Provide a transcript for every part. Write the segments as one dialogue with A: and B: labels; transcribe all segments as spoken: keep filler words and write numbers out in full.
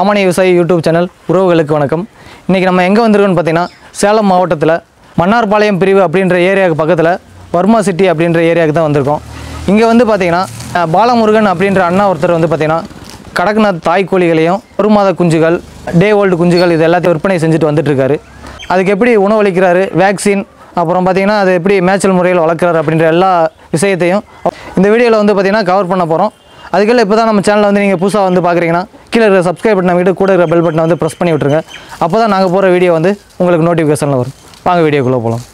A: சாமானிய விவசாயி YouTube channel உறவுகளுக்கு வணக்கம். இன்றைக்கி நம்ம எங்கே வந்திருக்கோன்னு பார்த்தீங்கன்னா சேலம் மாவட்டத்தில் மன்னார்பாளையம் பிரிவு அப்படின்ற ஏரியாவுக்கு பக்கத்தில் வர்மா சிட்டி அப்படின்ற ஏரியாவுக்கு தான் வந்திருக்கோம். இங்கே வந்து பார்த்திங்கன்னா பாலமுருகன் அப்படின்ற அண்ணா ஒருத்தர் வந்து பார்த்திங்கன்னா கடக்நாத் தாய் கோழிகளையும் ஒரு மாத குஞ்சுகள் டே ஓல்டு குஞ்சுகள் இது எல்லாத்தையும் விற்பனை செஞ்சுட்டு வந்துட்டுருக்காரு. அதுக்கு எப்படி உணவளிக்கிறாரு, வேக்சின், அப்புறம் பார்த்திங்கன்னா அது எப்படி மேய்ச்சல் முறையில் வளர்க்குறாரு அப்படின்ற எல்லா விஷயத்தையும் இந்த வீடியோவில் வந்து பார்த்திங்கன்னா கவர் பண்ண போகிறோம். அதுக்கெல்லாம் இப்போ தான் நம்ம சேனலில் வந்து நீங்கள் புதுசாக வந்து பார்க்குறீங்கன்னா கீழே இருக்கிற சப்ஸ்கிரைப் பட்டனை விட்டு கூட இருக்கிற பெல் பட்டனை வந்து ப்ரெஸ் பண்ணி விட்டுருங்க. அப்போ தான் நாங்கள் போகிற வீடியோ வந்து உங்களுக்கு நோட்டிஃபிகேஷனில் வரும். வாங்க வீடியோக்குள்ளே போகலாம்.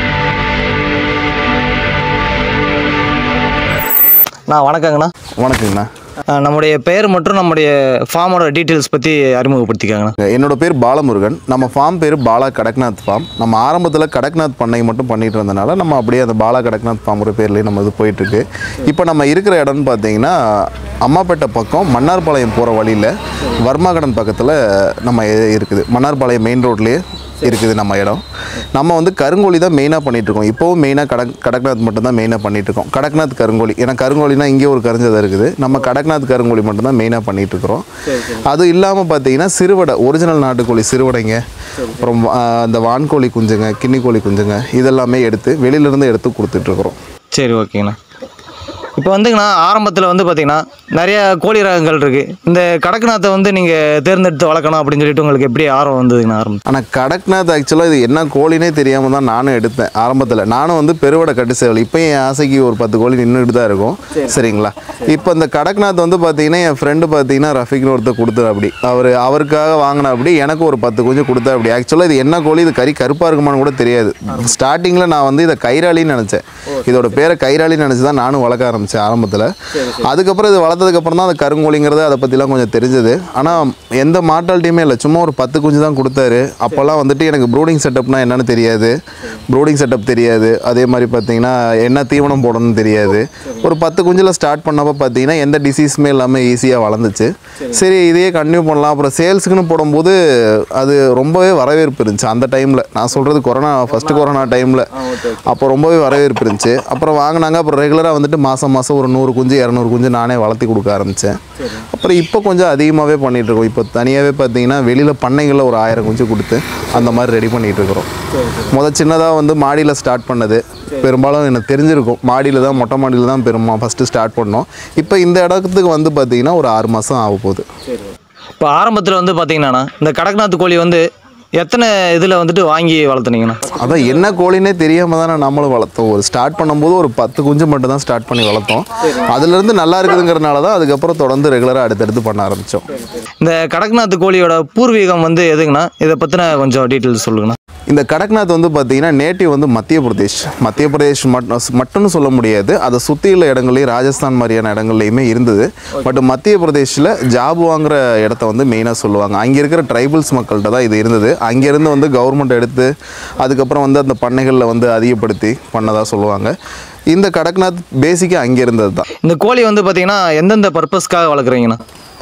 A: நான் வணக்கங்கண்ணா.
B: வணக்கங்கண்ணா.
A: நம்முடைய பெயர் மற்றும் நம்முடைய ஃபார்மோட டீட்டெயில்ஸ் பற்றி அறிமுகப்படுத்திக்காங்கண்ணா.
B: என்னோட பேர் பாலமுருகன். நம்ம ஃபார்ம் பேர் பாலா கடக்நாத் ஃபார்ம். நம்ம ஆரம்பத்தில் கடக்நாத் பண்ணை மட்டும் பண்ணிகிட்டு இருந்தனால நம்ம அப்படியே அந்த பாலா கடக்நாத் ஃபார்மோட பேர்லேயே நம்ம இது போயிட்டுருக்கு. இப்போ நம்ம இருக்கிற இடம்னு பார்த்தீங்கன்னா அம்மாப்பேட்டை பக்கம் மன்னார்பாளையம் போகிற வழியில் வர்மாகடன் பக்கத்தில் நம்ம இருக்குது. மன்னார்பாளையம் மெயின் ரோட்லேயே இருக்குது நம்ம இடம். நம்ம வந்து கருங்கோழி தான் மெயினாக பண்ணிகிட்ருக்கோம். இப்போவும் மெயினாக கடக் கடக்நாத் மட்டும் தான் மெயினாக பண்ணிகிட்ருக்கோம். கடக்நாத் கருங்கோழி, ஏன்னா கருங்கோழினா இங்கே ஒரு கருஞ்சதை இருக்குது. நம்ம கடக்நாத் கருங்கோழி மட்டும் தான் மெயினாக பண்ணிகிட்ருக்குறோம். அது இல்லாமல் பார்த்தீங்கன்னா சிறுவடை, ஒரிஜினல் நாட்டுக்கோழி சிறுவடைங்க, அப்புறம் அந்த வான்கோழி குஞ்சுங்க, கின்னி கோழி குஞ்சுங்க, இதெல்லாமே எடுத்து வெளியிலேருந்து எடுத்து கொடுத்துட்ருக்குறோம்.
A: சரி, ஓகேங்கண்ணா. இப்போ வந்துங்கண்ணா ஆரம்பத்தில் வந்து பார்த்திங்கன்னா நிறைய கோழி ரகங்கள் இருக்குது. இந்த கடக்நாத்தை வந்து நீங்கள் தேர்ந்தெடுத்து வளர்க்கணும் அப்படின்னு சொல்லிட்டு உங்களுக்கு எப்படி ஆர்வம் வந்ததுங்கண்ணா ஆரம்பம்?
B: ஆனால் கடக்நாத் ஆக்சுவலாக இது என்ன கோழினே தெரியாமல் தான் நானும் எடுத்தேன் ஆரம்பத்தில். நானும் வந்து பெருவடை கட்டு சேவல், இப்போ என் ஆசைக்கு ஒரு பத்து கோழி நின்றுட்டு தான் இருக்கும். சரிங்களா? இப்போ இந்த கடக்நாத் வந்து பார்த்தீங்கன்னா என் ஃப்ரெண்டு பார்த்தீங்கன்னா ரஃபிக்னு ஒருத்தர் கொடுத்தாரு. அப்படி அவர் அவருக்காக வாங்கின அப்படி எனக்கு ஒரு பத்து கொஞ்சம் கொடுத்தா. அப்படி ஆக்சுவலாக இது என்ன கோழி, இது கறி கருப்பாக இருக்குமான்னு கூட தெரியாது. ஸ்டார்டிங்கில் நான் வந்து இதை கைராளின்னு நினச்சேன். இதோட பேரை கைராளின்னு நினச்சி தான் நானும் வளர்க்க ஆரம்பித்தேன் ஆரம்பத்தில். அதுக்கப்புறம் இது வளர்த்ததுக்கப்புறம் தான் அது கருங்கோழிங்கிறது அதை பற்றிலாம் கொஞ்சம் தெரிஞ்சது. ஆனால் எந்த மார்ட்டாலிட்டியுமே இல்லை, சும்மா ஒரு பத்து குஞ்சு தான் கொடுத்தாரு. அப்போல்லாம் வந்துட்டு எனக்கு ப்ரூடிங் செட்டப்னா என்னென்னு தெரியாது, ப்ரூடிங் செட்டப் தெரியாது. அதே மாதிரி பார்த்தீங்கன்னா என்ன தீவனம் போடணும்னு தெரியாது. ஒரு பத்து குஞ்சில் ஸ்டார்ட் பண்ணப்போ பார்த்தீங்கன்னா எந்த டிசீஸுமே இல்லாமல் ஈஸியாக வளர்ந்துச்சு. சரி, இதையே கண்டினியூ பண்ணலாம். அப்புறம் சேல்ஸுக்குன்னு போடும்போது அது ரொம்பவே வரவேற்பு இருந்துச்சு அந்த டைமில். நான் சொல்கிறது கொரோனா, ஃபஸ்ட்டு கொரோனா டைமில். அப்போ ரொம்பவே வரவேற்பு இருந்துச்சு. அப்புறம் வாங்கினாங்க. அப்புறம் ரெகுலராக வந்துட்டு மாதம் மாதம் ஒரு நூறு குஞ்சு இரநூறு குஞ்சு நானே வளர்த்தி கொடுக்க ஆரம்பித்தேன். அப்புறம் இப்போ கொஞ்சம் அதிகமாகவே பண்ணிகிட்ருக்கோம். இப்போ தனியாகவே பார்த்தீங்கன்னா வெளியில் பண்ணைகளில் ஒரு ஆயிரம் குஞ்சு கொடுத்து அந்த மாதிரி ரெடி பண்ணிகிட்ருக்குறோம். முதல் சின்னதாக வந்து மாடியில் ஸ்டார்ட் பண்ணது. பெரும்பாலும் எனக்கு தெரிஞ்சிருக்கும், மாடியில் தான், மொட்டை மாடியில் தான் பெருமா ஃபஸ்ட்டு ஸ்டார்ட் பண்ணோம். இப்போ இந்த இடத்துக்கு வந்து பார்த்திங்கன்னா ஒரு ஆறு மாதம் ஆக போகுது.
A: இப்போ ஆரம்பத்தில் வந்து பார்த்திங்கன்னா இந்த கடக்நாத் கோழி வந்து எத்தனை இதில் வந்துட்டு வாங்கி வளர்த்துனீங்கண்ணா?
B: அதான் என்ன கோழினே தெரியாமல் தானே நம்மளும் வளர்த்தோம். ஒரு ஸ்டார்ட் பண்ணும்போது ஒரு பத்து குஞ்சு மட்டும் தான் ஸ்டார்ட் பண்ணி வளர்த்தோம். அதுலேருந்து நல்லா இருக்குதுங்கிறனால தான் அதுக்கப்புறம் தொடர்ந்து ரெகுலராக அடுத்தடுத்து பண்ண ஆரம்பித்தோம். இந்த
A: கடக்நாத் கோழியோட பூர்வீகம் வந்து எதுங்கண்ணா? இதை பற்றின கொஞ்சம் டீட்டெயில்ஸ் சொல்லுங்கண்ணா.
B: இந்த கடக்நாத் வந்து பார்த்தீங்கன்னா நேட்டிவ் வந்து மத்திய பிரதேஷ். மத்திய பிரதேஷ் மட்டும் மட்டும்னு சொல்ல முடியாது, அதை சுற்றியுள்ள இடங்கள்லையும் ராஜஸ்தான் மாதிரியான இடங்கள்லையுமே இருந்தது. பட் மத்திய பிரதேஷில் ஜாபுவாங்கிற இடத்த வந்து மெயினாக சொல்லுவாங்க. அங்கே இருக்கிற ட்ரைபல்ஸ் மக்கள்கிட்ட தான் இது இருந்தது. அங்கேருந்து வந்து கவர்மெண்ட் எடுத்து அதுக்கப்புறம் வந்து அந்த பண்ணைகளில் வந்து அதிகப்படுத்தி பண்ணதாக சொல்லுவாங்க. இந்த கடக்நாத் பேசிக்காக அங்கே இருந்தது தான்.
A: இந்த கோழி வந்து பார்த்திங்கன்னா எந்தெந்த பர்பஸ்க்காக வளர்க்குறீங்கண்ணா?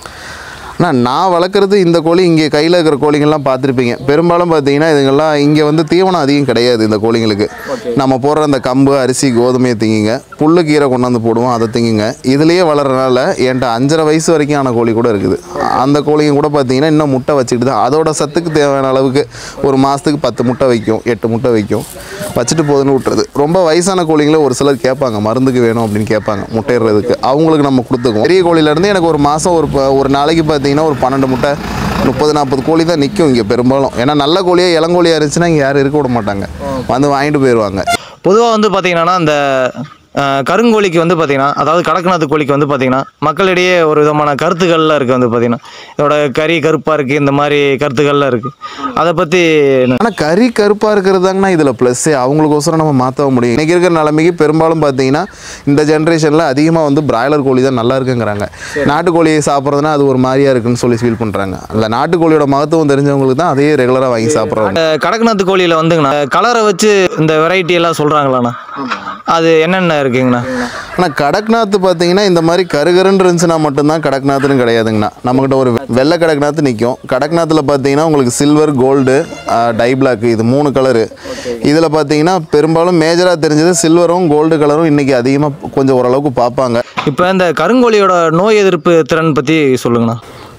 B: ஆனால் நான் வளர்க்குறது இந்த கோழி, இங்கே கையில் இருக்கிற கோழிங்கள்லாம் பார்த்துருப்பீங்க. பெரும்பாலும் பார்த்தீங்கன்னா இதுங்கெல்லாம் இங்கே வந்து தீவனம் அதிகம் கிடையாது இந்த கோழிங்களுக்கு. நம்ம போடுற அந்த கம்பு, அரிசி, கோதுமையை திங்குங்க, புல்லு கீரை கொண்டாந்து போடுவோம், அதை திங்குங்க. இதுலேயே வளர்கிறனால என்கிட்ட அஞ்சரை வயசு வரைக்கும் ஆன கோழி கூட இருக்குது. அந்த கோழிங்க கூட பார்த்தீங்கன்னா இன்னும் முட்டை வச்சுக்கிட்டு தான், அதோட சத்துக்கு தேவையான அளவுக்கு ஒரு மாதத்துக்கு பத்து முட்டை வைக்கும், எட்டு முட்டை வைக்கும், வச்சுட்டு போதுன்னு விட்டுறது. ரொம்ப வயசான கோழிங்களே ஒரு சிலர் கேட்பாங்க, மருந்துக்கு வேணும் அப்படின்னு கேட்பாங்க முட்டையிடுறதுக்கு. அவங்களுக்கு நம்ம கொடுத்துக்குவோம். பெரிய கோழியிலேருந்து எனக்கு ஒரு மாதம் ஒரு ஒரு நாளைக்கு பார்த்தீங்கன்னா ஒரு பன்னெண்டு முட்டை, முப்பது நாற்பது கோழி தான் நிற்கும் இங்கே பெரும்பாலும். ஏன்னா நல்ல கோழியாக இளங்கோழியாக இருந்துச்சுன்னா இங்கே யாரும் இருக்க விட மாட்டாங்க, வந்து வாங்கிட்டு போயிடுவாங்க.
A: பொதுவாக வந்து பார்த்திங்கன்னா அந்த கருங்கோழிக்கு வந்து பார்த்திங்கன்னா, அதாவது கடக்நாத் கோழிக்கு வந்து பார்த்திங்கன்னா மக்களிடையே ஒரு விதமான கருத்துக்கள்லாம் இருக்குது. வந்து பார்த்திங்கன்னா இதோட கறி கருப்பாக இருக்குது, இந்த மாதிரி கருத்துக்கள்லாம் இருக்குது. அதை பற்றி
B: ஆனால் கறி கருப்பாக இருக்கிறது தாங்கண்ணா இதில் ப்ளஸ்ஸே. அவங்களுக்கோசரம் நம்ம மாற்ற முடியும். இன்றைக்கி இருக்கிற நிலைமைக்கு பெரும்பாலும் பார்த்தீங்கன்னா இந்த ஜென்ரேஷனில் அதிகமாக வந்து பிராய்லர் கோழி தான் நல்லா இருக்குங்கிறாங்க. நாட்டுக்கோழியை சாப்பிட்றதுனா அது ஒரு மாதிரியாக இருக்குன்னு சொல்லி ஃபீல் பண்ணுறாங்க. அந்த நாட்டுக்கோழியோட மகத்துவம் தெரிஞ்சவங்களுக்கு தான் அதையே ரெகுலராக வாங்கி சாப்பிட்றாங்க.
A: கடக்நாத் கோழியில் வந்துங்கண்ணா கலரை வச்சு இந்த வெரைட்டி எல்லாம் சொல்கிறாங்களாண்ணா, அது என்னென்ன இருக்குங்கண்ணா?
B: ஆனால் கடக்நாத் பார்த்தீங்கன்னா இந்த மாதிரி கருகருன்னு இருந்துச்சுன்னா மட்டும்தான் கடக்நாத்னு கிடையாதுங்கண்ணா. நம்மக்கிட்ட ஒரு வெள்ளை கடக்நாத் நிற்கும். கடக்நாத்தில் பார்த்தீங்கன்னா உங்களுக்கு சில்வர், கோல்டு, டை பிளாக், இது மூணு கலரு. இதில் பார்த்தீங்கன்னா பெரும்பாலும் மேஜராக தெரிஞ்சது சில்வரும் கோல்டு கலரும் இன்றைக்கி அதிகமாக கொஞ்சம் ஓரளவுக்கு பார்ப்பாங்க.
A: இப்போ இந்த கருங்கோழியோட நோய் எதிர்ப்பு திறன் பற்றி சொல்லுங்கண்ணா.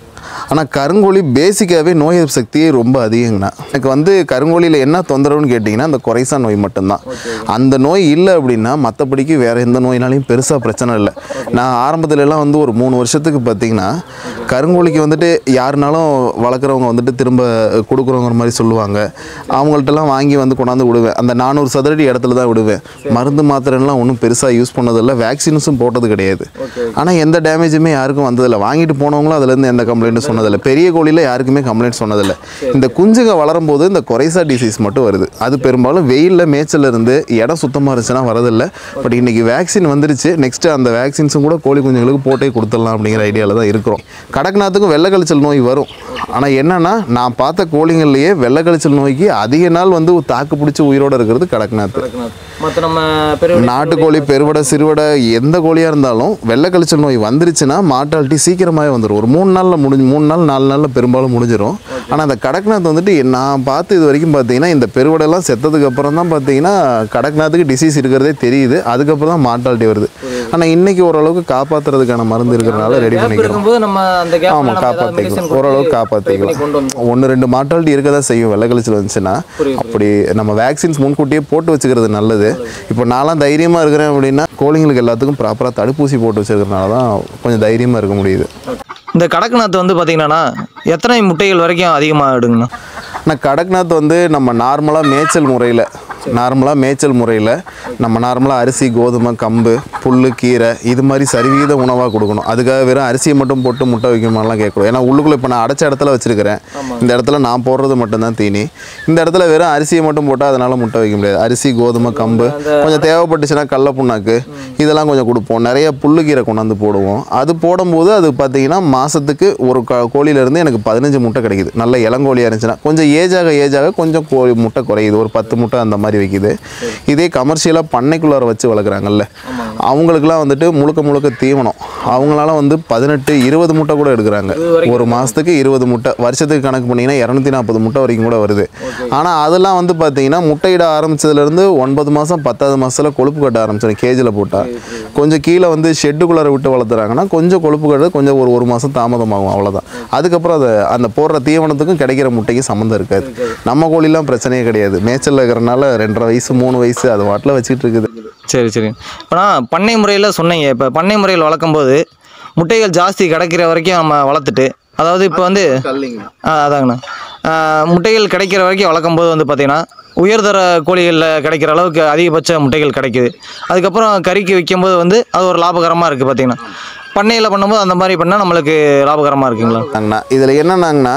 B: ஆனால் கருங்கோழி பேசிக்காகவே நோய் எதிர்ப்பு சக்தி ரொம்ப அதிகங்கண்ணா. எனக்கு வந்து கருங்கோழியில் என்ன தொந்தரவுன்னு கேட்டிங்கன்னா அந்த கொரைசா நோய் மட்டும்தான். அந்த நோய் இல்லை அப்படின்னா மற்றபடிக்கு வேறு எந்த நோயினாலையும் பெருசாக பிரச்சனை இல்லை. நான் ஆரம்பத்துலலாம் வந்து ஒரு மூணு வருஷத்துக்கு பார்த்திங்கன்னா கருங்கோழிக்கு வந்துட்டு யாருனாலும் வளர்க்குறவங்க வந்துட்டு திரும்ப கொடுக்குறவங்கிற மாதிரி சொல்லுவாங்க. அவங்கள்ட்டலாம் வாங்கி வந்து கொண்டாந்து விடுவேன். அந்த நானூறு சதுரடி இடத்துல தான் விடுவேன். மருந்து மாத்திரைலாம் ஒன்றும் பெருசாக யூஸ் பண்ணதில்லை, வேக்சின்ஸும் போட்டது கிடையாது. ஆனால் எந்த டேமேஜுமே யாருக்கும் வந்ததில்லை. வாங்கிட்டு போனவங்களும் அதுலேருந்து எந்த கம்ப்ளைண்ட்டும் சொன்னதில்லை. பெரிய கோழியில் யாருக்குமே கம்ப்ளைண்ட் சொன்னதில்லை. இந்த குஞ்சுங்க வளரும் போது இந்த கொரைசா டிசீஸ் மட்டும் வருது. அது பெரும்பாலும் வெயிலில் மேய்ச்சல் இருந்து இடம் சுத்தமாக இருந்துச்சுன்னா வரதில்லை. பட் இன்றைக்கி வேக்சின் வந்துருச்சு. நெக்ஸ்ட்டு அந்த வேக்சின்ஸும் கூட கோழி குஞ்சுங்களுக்கு போட்டே கொடுத்துடலாம் அப்படிங்கிற ஐடியாவில் தான் இருக்கிறோம். கடக்நாத்துக்கும் வெள்ளை கழிச்சல் நோய் வரும். ஆனால் என்னென்னா நான் பார்த்த கோழிங்கள்லேயே வெள்ளை கழிச்சல் நோய்க்கு அதிக நாள் வந்து தாக்கு பிடிச்சி உயிரோடு இருக்கிறது கடக்நாத்து.
A: மற்ற நம்ம
B: நாட்டுக்கோழி, பெருவடை, சிறுவடை எந்த கோழியாக இருந்தாலும் வெள்ளை கழிச்சல் நோய் வந்துருச்சுன்னா மார்ட்டாலிட்டி சீக்கிரமாகவே வந்துடும். ஒரு மூணு நாளில் முடிஞ்சு மூணு நாள் நாலு நாளில் பெரும்பாலும் முடிஞ்சிடும். ஆனால் அந்த கடக்நாத் வந்துட்டு நான் பார்த்து இது வரைக்கும் பார்த்தீங்கன்னா இந்த பெருவடைலாம் செத்ததுக்கு அப்புறம் தான் பார்த்தீங்கன்னா கடக்நாத்துக்கு டிசீஸ் இருக்கிறதே தெரியுது. அதுக்கப்புறம் தான் மார்ட்டாலிட்டி வருது. ஆனால் இன்றைக்கி ஓரளவுக்கு காப்பாற்றுறதுக்கான மருந்து இருக்கிறனால ரெடி பண்ணிக்கிறோம். ஆமாம், காப்பாற்றிக்கலாம், ஓரளவுக்கு காப்பாற்றிக்கலாம். ஒன்று ரெண்டு மார்ட்டாலிட்டி இருக்க தான் செய்யும் வெள்ளை கழிச்சல் வந்துச்சுன்னா. அப்படி நம்ம வேக்சின்ஸ் முன்கூட்டியே போட்டு வச்சுக்கிறது நல்லது. இப்போ நான்லாம் தைரியமாக இருக்கிறேன் அப்படின்னா கோழிங்களுக்கு எல்லாத்துக்கும் ப்ராப்பராக தடுப்பூசி போட்டு வச்சுருக்கிறதுனால தான் கொஞ்சம் தைரியமாக இருக்க முடியுது.
A: இந்த கடக்நாத் வந்து பார்த்திங்கன்னா எத்தனை முட்டைகள் வரைக்கும் அதிகமாக எடுங்கண்ணா?
B: ஆனால் கடக்நாத் வந்து நம்ம நார்மலாக மேய்ச்சல் முறையில் நார்மலாக மேய்ச்சல் முறையில் நம்ம நார்மலாக அரிசி, கோதுமை, கம்பு, புல், கீரை இது மாதிரி சரிவீத உணவாக கொடுக்கணும். அதுக்காக வெறும் அரிசியை மட்டும் போட்டு முட்டை வைக்கணுமாலாம் கேட்கணும். ஏன்னா உள்ளுக்குள்ளே இப்போ நான் அடைச்ச இடத்துல வச்சுருக்கிறேன். இந்த இடத்துல நான் போடுறது மட்டும்தான் தீனி. இந்த இடத்துல வெறும் அரிசியை மட்டும் போட்டால் அதனால் முட்டை வைக்க முடியாது. அரிசி, கோதுமை, கம்பு, கொஞ்சம் தேவைப்பட்டுச்சுன்னா கடல புண்ணாக்கு இதெல்லாம் கொஞ்சம் கொடுப்போம். நிறைய புல்லு கீரை கொண்டாந்து போடுவோம். அது போடும்போது அது பார்த்திங்கன்னா மாதத்துக்கு ஒரு க கோழியிலேருந்து எனக்கு பதினஞ்சு முட்டை கிடைக்குது. நல்ல இளங்கோழியாக இருந்துச்சுன்னா. கொஞ்சம் ஏஜாக ஏஜாக கொஞ்சம் கோழி முட்டை குறையுது, ஒரு பத்து முட்டை அந்த மாதிரி வைக்குது. இதே கமர்ஷியலாக பண்ணைக்குள்ளார வச்சு வளர்க்குறாங்கல்ல, அவங்களுக்குலாம் வந்துட்டு முழுக்க முழுக்க தீவனம். அவங்களால வந்து பதினெட்டு இருபது முட்டை கூட எடுக்கிறாங்க. ஒரு மாதத்துக்கு இருபது முட்டை, வருஷத்துக்கு கணக்கு பண்ணிங்கன்னா இரநூத்தி நாற்பது முட்டை வரைக்கும் கூட வருது. ஆனால் அதெல்லாம் வந்து பார்த்தீங்கன்னா முட்டையிட ஆரம்பித்ததுலேருந்து ஒன்பது மாதம் பத்தாவது மாதத்தில் கொழுப்பு கட்ட ஆரம்பிச்சிடும். கேஜில் போட்டால் கொஞ்சம் கீழே வந்து ஷெட்டுக்குள்ளார விட்டு வளர்த்துறாங்கன்னா கொஞ்சம் கொழுப்பு கட்டு கொஞ்சம் ஒரு ஒரு மாதம் தாமதமாகும், அவ்வளோதான். அதுக்கப்புறம் அதை அந்த போடுற தீவனத்துக்கும் கிடைக்கிற முட்டைக்கு சம்மந்தம் இருக்காது. நம்ம கோழிலாம் பிரச்சனையே கிடையாது. மேய்ச்சல் இருக்கிறனால ரெண்டரை வயசு மூணு வயசு அது வாட்டில் வச்சுட்டு இருக்குது.
A: சரி சரி. இப்போ நான் பண்ணை முறையில் சொன்னீங்க. இப்போ பண்ணை முறையில் வளர்க்கும்போது முட்டைகள் ஜாஸ்தி கிடைக்கிற வரைக்கும் நம்ம வளர்த்துட்டு, அதாவது இப்போ வந்து அதாங்கண்ணா முட்டைகள் கிடைக்கிற வரைக்கும் வளர்க்கும்போது வந்து பார்த்திங்கன்னா உயர்தர கோழிகளில் கிடைக்கிற அளவுக்கு அதிகபட்ச முட்டைகள் கிடைக்குது. அதுக்கப்புறம் கறிக்கு விற்கும்போது வந்து அது ஒரு லாபகரமாக இருக்குது. பார்த்திங்கன்னா பண்ணையில் பண்ணும்போது அந்த மாதிரி பண்ணால் நம்மளுக்கு லாபகரமாக இருக்குங்களா?
B: இதில் என்னன்னாங்கண்ணா,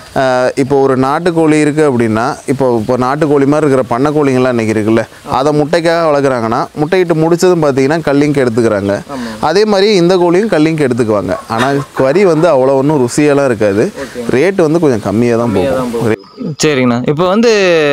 B: இப்போ ஒரு நாட்டுக்கோழி இருக்குது அப்படின்னா, இப்போ இப்போ நாட்டுக்கோழி மாதிரி இருக்கிற பண்ணைக்கோழிங்கெல்லாம் இன்றைக்கி இருக்குல்ல, அதை முட்டைக்காக வளர்க்குறாங்கன்னா முட்டையிட்டு முடிச்சதும் பார்த்தீங்கன்னா கல்லிங்க்கு எடுத்துக்கிறாங்க. அதே மாதிரி இந்த கோழியும் கல்லிங்க்கு எடுத்துக்குவாங்க. ஆனால் கறி வந்து அவ்வளோ ஒன்றும் ருசியெல்லாம் இருக்காது. ரேட்டு வந்து கொஞ்சம் கம்மியாக தான் போகும்.
A: சரிங்கண்ணா. இப்போ வந்து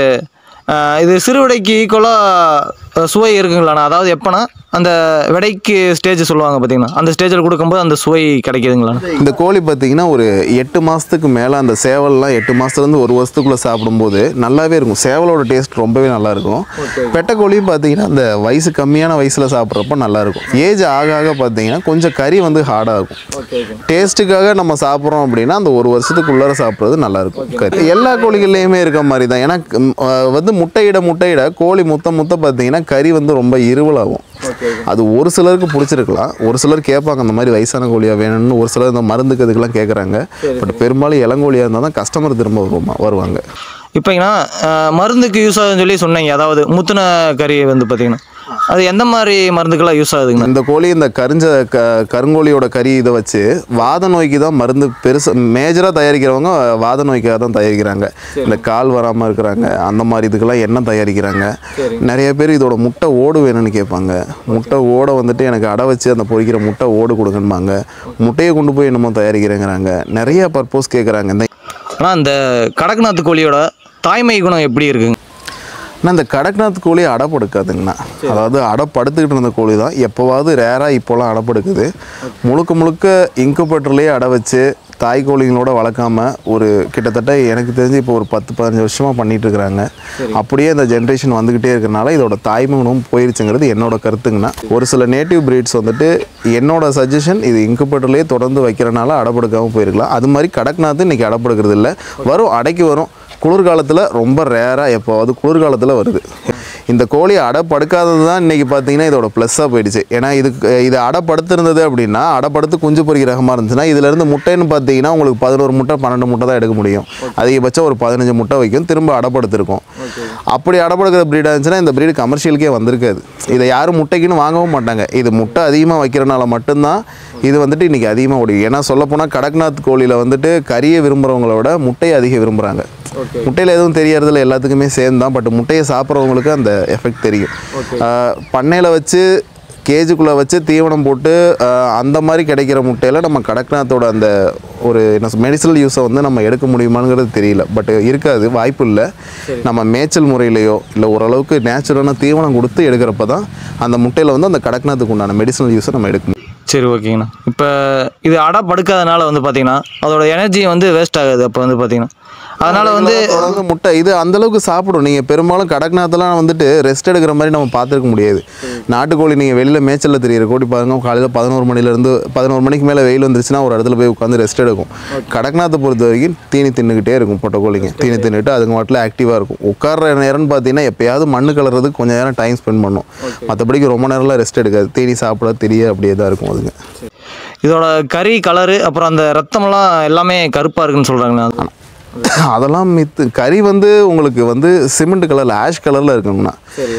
A: இது சிறுவிடைக்கு ஈக்குவலாக சுவை இருக்குங்களாண்ணா? அதாவது எப்போனா அந்த விடைக்கு ஸ்டேஜ் சொல்லுவாங்க பார்த்தீங்கன்னா, அந்த ஸ்டேஜில் கொடுக்கும்போது அந்த சுவை கிடைக்குதுங்களா? இந்த
B: கோழி பார்த்தீங்கன்னா ஒரு எட்டு மாதத்துக்கு மேலே அந்த சேவல்லாம் எட்டு மாதத்துலேருந்து ஒரு வருஷத்துக்குள்ளே சாப்பிடும்போது நல்லாவே இருக்கும். சேவலோட டேஸ்ட் ரொம்பவே நல்லாயிருக்கும். பெட்டை கோழியும் பார்த்தீங்கன்னா அந்த வயசு கம்மியான வயசில் சாப்பிட்றப்ப நல்லாயிருக்கும். ஏஜ் ஆக ஆக பார்த்தீங்கன்னா கொஞ்சம் கறி வந்து ஹார்டாக இருக்கும். டேஸ்ட்டுக்காக நம்ம சாப்பிட்றோம் அப்படின்னா அந்த ஒரு வருஷத்துக்குள்ளார சாப்பிட்றது நல்லாயிருக்கும். கறி எல்லா கோழிகள்லேயுமே இருக்க மாதிரி தான். ஏன்னா வந்து முட்டையிட முட்டையிட கோழி முத்த முத்த பார்த்தீங்கன்னா கறி வந்து ரொம்ப இருவலாகும். அது ஒரு சிலருக்கு பிடிச்சிருக்கலாம், ஒரு சிலர் கேட்பாங்க அந்த மாதிரி வயசான கோழியாக வேணும்னு. ஒரு சிலர் இந்த மருந்துக்கு அதுக்கெல்லாம் கேட்குறாங்க. பட் பெரும்பாலும் இளங்கோழியாக இருந்தால் தான் கஸ்டமர் திரும்ப வருமா வருவாங்க.
A: இப்போங்கன்னா மருந்துக்கு யூஸ் ஆகுதுன்னு சொல்லி சொன்னீங்க. அதாவது முத்துன கறி வந்து பார்த்தீங்கன்னா அது எந்த மாதிரி மருந்துக்கெல்லாம் யூஸ் ஆகுதுங்க?
B: இந்த கோழி இந்த கரிஞ்ச க கருங்கோழியோட கறி இதை வச்சு வாத நோய்க்கு தான் மருந்து பெருசு மேஜராக தயாரிக்கிறவங்க வாத நோய்க்காக தான் தயாரிக்கிறாங்க. இந்த கால் வராமல் இருக்கிறாங்க அந்த மாதிரி இதுக்கெல்லாம் எண்ணெய் தயாரிக்கிறாங்க. நிறைய பேர் இதோட முட்டை ஓடு வேணும்னு கேட்பாங்க. முட்டை ஓடை வந்துட்டு எனக்கு அடை வச்சு அந்த பொரிக்கிற முட்டை ஓடு கொடுங்கன்பாங்க. முட்டையை கொண்டு போய் என்னமோ தயாரிக்கிறேங்கிறாங்க. நிறைய பர்பஸ் கேட்குறாங்க. இந்த
A: ஆனால் இந்த கடக்நாத் கோழியோட தாய்மை குணம் எப்படி இருக்குங்க?
B: ஆனால் இந்த கடக்நாத் கோழி அடைப்படுக்காதுங்கண்ணா. அதாவது அடைப்படுத்துக்கிட்டு இருந்த கோழி தான் எப்போவாவது ரேராக இப்போலாம் அடைப்படுக்குது. முழுக்க முழுக்க இன்குபேட்டர்லேயே அடை வச்சு தாய் கோழிங்களோட வளர்க்காம ஒரு கிட்டத்தட்ட எனக்கு தெரிஞ்சு இப்போ ஒரு பத்து பதினஞ்சு வருஷமாக பண்ணிகிட்டு இருக்கிறாங்க. அப்படியே இந்த ஜென்ரேஷன் வந்துக்கிட்டே இருக்கிறனால இதோட தாய்மகனும் போயிருச்சுங்கிறது என்னோட கருத்துங்கண்ணா. ஒரு சில நேட்டிவ் ப்ரீட்ஸ் வந்துட்டு என்னோட சஜஷன் இது இன்குபேட்டர்லேயே தொடர்ந்து வைக்கிறனால அடப்படுக்காமல் போயிருக்கலாம். அது மாதிரி கடக்நாத் இன்றைக்கி அடப்படுக்கிறது இல்லை, வரும் அடைக்கு வரும். குளிர்காலத்தில் ரொம்ப ரேராக எப்போவாது குளிர்காலத்தில் வருது. இந்த கோழி அடைப்படுக்காதது தான் இன்றைக்கி பார்த்தீங்கன்னா இதோட ப்ளஸ்ஸாக போயிடுச்சு. ஏன்னா இதுக்கு இது அடைப்படுத்திருந்தது அப்படின்னா அடைப்படுத்து குஞ்சு பொறிக்கிற ரகமாக இருந்துச்சுன்னா இதிலேருந்து முட்டைன்னு பார்த்தீங்கன்னா உங்களுக்கு பதினோரு முட்டை பன்னெண்டு முட்டை தான் எடுக்க முடியும். அதிகபட்சம் ஒரு பதினஞ்சு முட்டை வைக்கும், திரும்ப அடைப்படுத்திருக்கும். அப்படி அடைப்படுக்கிற ப்ரீடாக இருந்துச்சுன்னா இந்த ப்ரீடு கமர்ஷியலுக்கே வந்திருக்காது. இதை யாரும் முட்டைக்குன்னு வாங்கவும் மாட்டாங்க. இது முட்டை அதிகமாக வைக்கிறனால மட்டும்தான் இது வந்துட்டு இன்றைக்கி அதிகமாக ஓடிக்கும். ஏன்னா சொல்லப்போனால் கடக்நாத் கோழியில் வந்துட்டு கறியை விரும்புகிறவங்கள விட முட்டையை அதிகம் விரும்புகிறாங்க. முட்டையில் எதுவும் தெரியறதில்ல, எல்லாத்துக்குமே சேம் தான். பட் முட்டையை சாப்பிட்றவங்களுக்கு அந்த எஃபெக்ட் தெரியும். பண்ணையில் வச்சு கேஜுக்குள்ளே வச்சு தீவனம் போட்டு அந்த மாதிரி கிடைக்கிற முட்டையில் நம்ம கடக்நாத்தோட அந்த ஒரு என்ன மெடிசனல் யூஸை வந்து நம்ம எடுக்க முடியுமாங்கிறது தெரியல. பட் இருக்காது, வாய்ப்பு இல்லை. நம்ம மேய்ச்சல் முறையிலையோ இல்லை ஓரளவுக்கு நேச்சுரலான தீவனம் கொடுத்து எடுக்கிறப்ப தான் அந்த முட்டையில் வந்து அந்த கடக்நாத்துக்கு உண்டான மெடிசனல் யூஸை நம்ம எடுக்க முடியும்.
A: சரி, ஓகேங்கண்ணா. இப்போ இது அடை படுக்காதனால வந்து பார்த்தீங்கன்னா அதோட எனர்ஜி வந்து வேஸ்ட் ஆகுது. அப்போ வந்து பார்த்தீங்கன்னா அதனால் வந்து
B: தொடர்ந்து முட்டை இது அந்தளவுக்கு சாப்பிடும். நீங்கள் பெரும்பாலும் கடக்நாத்தெல்லாம் வந்துட்டு ரெஸ்ட் எடுக்கிற மாதிரி நம்ம பார்த்துருக்க முடியாது. நாட்டுக்கோழி நீங்கள் வெளியில் மேய்ச்சலில் தெரியுற கோழி பாருங்க, காலையில் பதினோரு மணிலேருந்து பதினோரு மணிக்கு மேலே வெயில் வந்துருச்சுன்னா ஒரு இடத்துல போய் உட்காந்து ரெஸ்ட் எடுக்கும். கடக்நாத்தை பொறுத்த வரைக்கும் தீனி தின்னுக்கிட்டே இருக்கும். பொட்டை கோழிங்க தீனி தின்னுட்டு அதுக்கு மாட்டில் ஆக்டிவாக இருக்கும். உட்கார்ற நேரம்னு பார்த்தீங்கன்னா எப்போயாவது மண்ணு கலறதுக்கு கொஞ்சம் நேரம் டைம் ஸ்பெண்ட் பண்ணும். மற்றபடிக்கு ரொம்ப நேரம்லாம் ரெஸ்ட் எடுக்காது. தீனி சாப்பிட தெரிய அப்படியே தான் இருக்கும் அதுங்க.
A: இதோட கறி கலரு அப்புறம் அந்த ரத்தம்லாம் எல்லாமே கருப்பாக இருக்குன்னு சொல்கிறாங்கண்ணா.
B: அதெல்லாம் மித்து. கறி வந்து உங்களுக்கு வந்து சிமெண்ட் கலரில் ஆஷ் கலரில் இருக்குங்கண்ணா.